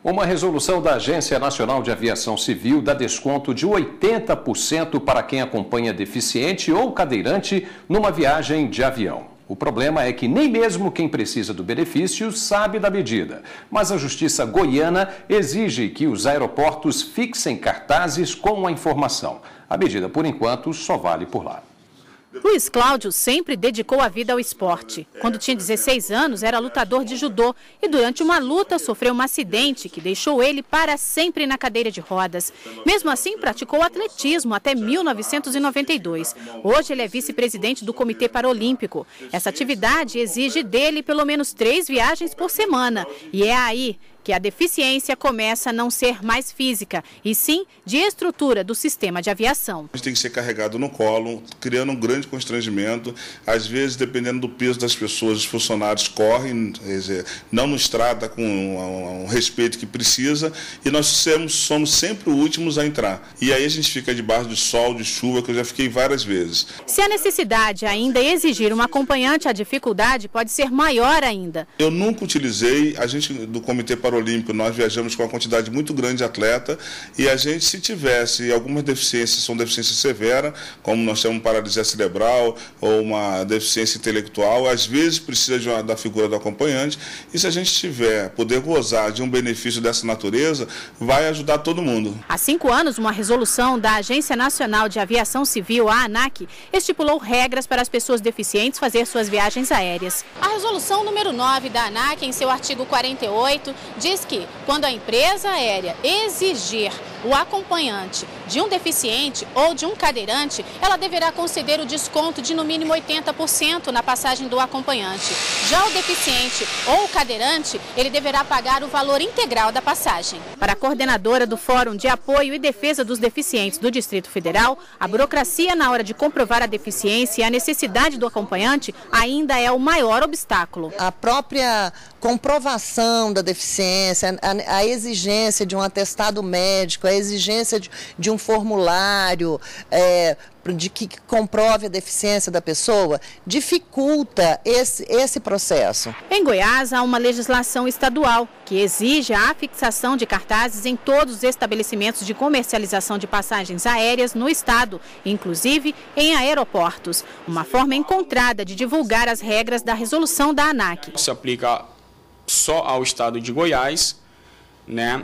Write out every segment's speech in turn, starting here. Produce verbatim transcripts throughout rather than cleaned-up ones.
Uma resolução da Agência Nacional de Aviação Civil dá desconto de oitenta por cento para quem acompanha deficiente ou cadeirante numa viagem de avião. O problema é que nem mesmo quem precisa do benefício sabe da medida. Mas a Justiça goiana exige que os aeroportos fixem cartazes com a informação. A medida, por enquanto, só vale por lá. Luiz Cláudio sempre dedicou a vida ao esporte. Quando tinha dezesseis anos, era lutador de judô e durante uma luta sofreu um acidente que deixou ele para sempre na cadeira de rodas. Mesmo assim, praticou atletismo até mil novecentos e noventa e dois. Hoje ele é vice-presidente do Comitê Paralímpico. Essa atividade exige dele pelo menos três viagens por semana. E é aí que a deficiência começa a não ser mais física, e sim de estrutura do sistema de aviação. A gente tem que ser carregado no colo, criando um grande constrangimento. Às vezes, dependendo do peso das pessoas, os funcionários correm, quer dizer, não nos trata com o respeito que precisa, e nós somos, somos sempre os últimos a entrar. E aí a gente fica debaixo de sol, de chuva, que eu já fiquei várias vezes. Se a necessidade ainda exigir um acompanhante, a dificuldade pode ser maior ainda. Eu nunca utilizei, a gente do Comitê Paralímpico, nós viajamos com uma quantidade muito grande de atleta e a gente, se tivesse algumas deficiências, são deficiências severas, como nós temos paralisia cerebral ou uma deficiência intelectual, às vezes precisa de uma, da figura do acompanhante, e se a gente tiver, poder gozar de um benefício dessa natureza, vai ajudar todo mundo. Há cinco anos, uma resolução da Agência Nacional de Aviação Civil, a ANAC, estipulou regras para as pessoas deficientes fazer suas viagens aéreas. A resolução número nove da ANAC, em seu artigo quarenta e oito, diz que, quando a empresa aérea exigir o acompanhante de um deficiente ou de um cadeirante, ela deverá conceder o desconto de no mínimo oitenta por cento na passagem do acompanhante. Já o deficiente ou o cadeirante, ele deverá pagar o valor integral da passagem. Para a coordenadora do Fórum de Apoio e Defesa dos Deficientes do Distrito Federal, a burocracia na hora de comprovar a deficiência e a necessidade do acompanhante ainda é o maior obstáculo. A própria comprovação da deficiência, a, a exigência de um atestado médico, a exigência de, de um formulário é, de que comprove a deficiência da pessoa, dificulta esse, esse processo. Em Goiás, há uma legislação estadual que exige a afixação de cartazes em todos os estabelecimentos de comercialização de passagens aéreas no estado, inclusive em aeroportos. Uma forma encontrada de divulgar as regras da resolução da ANAC. Se aplica só ao estado de Goiás, né?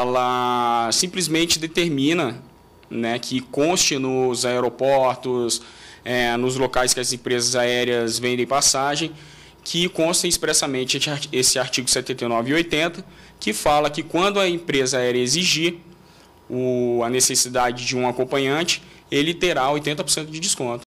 Ela simplesmente determina, né, que conste nos aeroportos, é, nos locais que as empresas aéreas vendem passagem, que constem expressamente esse artigo setenta e nove e oitenta, que fala que quando a empresa aérea exigir o, a necessidade de um acompanhante, ele terá oitenta por cento de desconto.